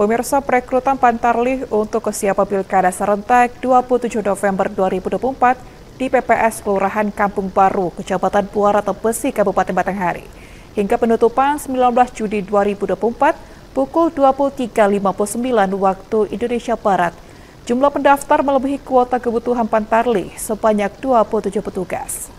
Pemirsa, perekrutan Pantarlih untuk kesiapan Pilkada serentak 27 November 2024 di PPS Kelurahan Kampung Baru, Kecamatan Muara Tembesi, Kabupaten Batanghari. Hingga penutupan 19 Juni 2024 pukul 23.59 waktu Indonesia Barat. Jumlah pendaftar melebihi kuota kebutuhan Pantarlih sebanyak 27 petugas.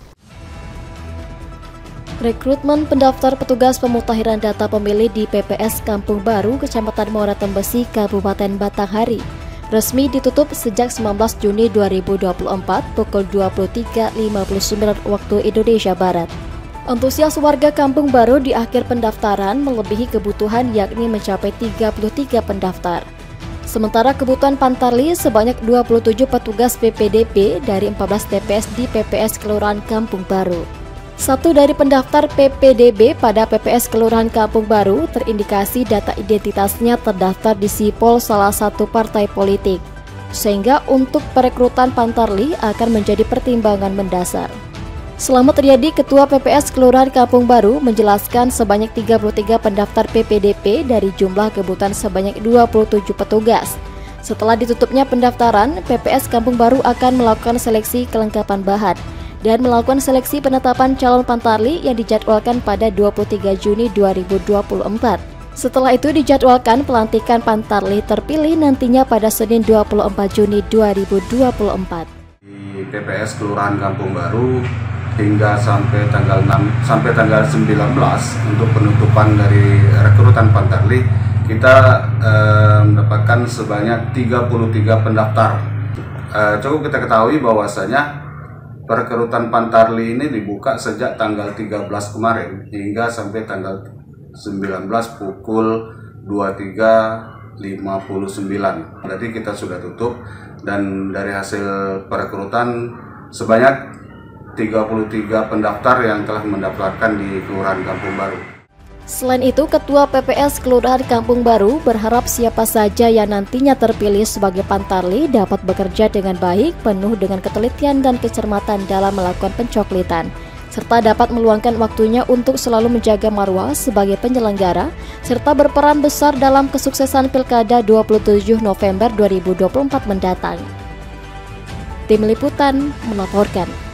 Rekrutmen pendaftar petugas pemutahiran data pemilih di PPS Kampung Baru, Kecamatan Muara Tembesi, Kabupaten Batanghari, resmi ditutup sejak 19 Juni 2024 pukul 23.59 waktu Indonesia Barat. Antusias warga Kampung Baru di akhir pendaftaran melebihi kebutuhan, yakni mencapai 33 pendaftar. Sementara kebutuhan Pantarlih sebanyak 27 petugas PPDP dari 14 TPS di PPS Kelurahan Kampung Baru. Satu dari pendaftar PPDB pada PPS Kelurahan Kampung Baru terindikasi data identitasnya terdaftar di sipol salah satu partai politik, sehingga untuk perekrutan Pantarlih akan menjadi pertimbangan mendasar. Selamat Riyadi, Ketua PPS Kelurahan Kampung Baru, menjelaskan sebanyak 33 pendaftar PPDP dari jumlah kebutuhan sebanyak 27 petugas. Setelah ditutupnya pendaftaran, PPS Kampung Baru akan melakukan seleksi kelengkapan bahan dan melakukan seleksi penetapan calon Pantarlih yang dijadwalkan pada 23 Juni 2024. Setelah itu dijadwalkan pelantikan Pantarlih terpilih nantinya pada Senin 24 Juni 2024. Di PPS Kelurahan Kampung Baru hingga sampai tanggal 19 untuk penutupan dari rekrutan Pantarlih, kita mendapatkan sebanyak 33 pendaftar. Cukup kita ketahui bahwasanya perekrutan Pantarlih ini dibuka sejak tanggal 13 kemarin hingga sampai tanggal 19 pukul 23.59. Jadi kita sudah tutup, dan dari hasil perekrutan sebanyak 33 pendaftar yang telah mendaftarkan di Kelurahan Kampung Baru. Selain itu, Ketua PPS Kelurahan Kampung Baru berharap siapa saja yang nantinya terpilih sebagai Pantarlih dapat bekerja dengan baik, penuh dengan ketelitian dan kecermatan dalam melakukan pencoklitan, serta dapat meluangkan waktunya untuk selalu menjaga marwah sebagai penyelenggara, serta berperan besar dalam kesuksesan Pilkada 27 November 2024 mendatang. Tim Liputan melaporkan.